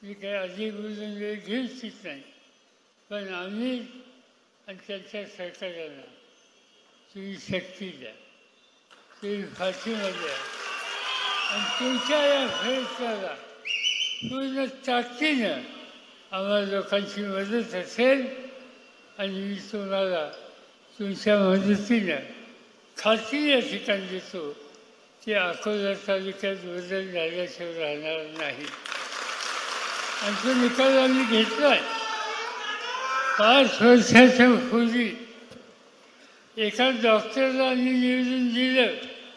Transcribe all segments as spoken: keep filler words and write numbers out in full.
मी काही अधिक बोलून वेळ घेऊच नाही, पण आम्ही आणि त्यांच्या सरकारांना तुम्ही शक्ती द्या, तुम्ही फाशीमध्ये द्या आणि तुमच्या या फैसल्याला पूर्ण ताकदीनं आम्हाला लोकांची मदत असेल आणि मी तुम्हाला तुमच्या मदतीनं खात्री या ठिकाणी देतो की अकोला तालुक्यात बदल झाल्याशिवाय राहणार नाही. आणि तो निकाल आम्ही घेतला आहे. पाच वर्षाच्या पूर्वी एका डॉक्टरला आम्ही निवेदन दिलं,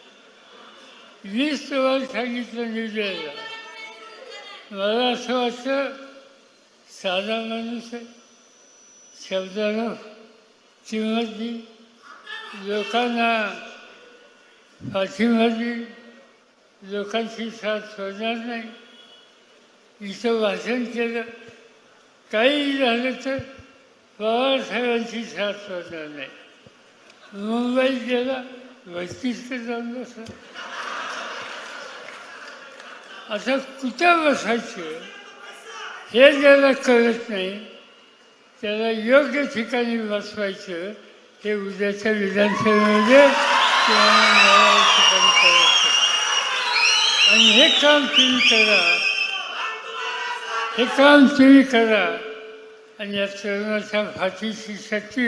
वीस तुम्हाला सांगितलं निवेदनाला. मला असं वाटतं साधा माणूस आहे, शब्दाला किंमत देईल, लोकांना पाठिंबा देईल, लोकांची साथ सोडणार नाही. इथं भाषण केलं, काही झालं तर पवारसाहेबांची साथ सोडणार नाही. मुंबईत गेला, वस्तीत जाऊन बसला. आता कुठं बसायचं हे ज्याला कळत नाही त्याला योग्य ठिकाणी बसवायचं हे उद्याच्या विधानसभेमध्ये किंवा ठिकाणी करायचं. आणि हे काम तुम्ही करा, हे काम तुम्ही करा आणि या तरुणाच्या फाशीची शक्ती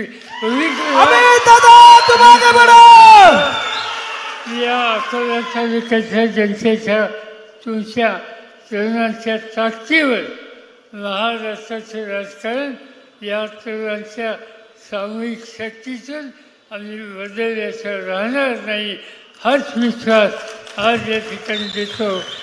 या अकोला तालुक्याच्या जनतेच्या तुमच्या तरुणांच्या ताकदीवर महाराष्ट्राचं राजकारण या तरुणांच्या सामूहिक शक्तीतून आम्ही बदलल्याचं राहणार नाही हाच विश्वास आज या ठिकाणी देतो.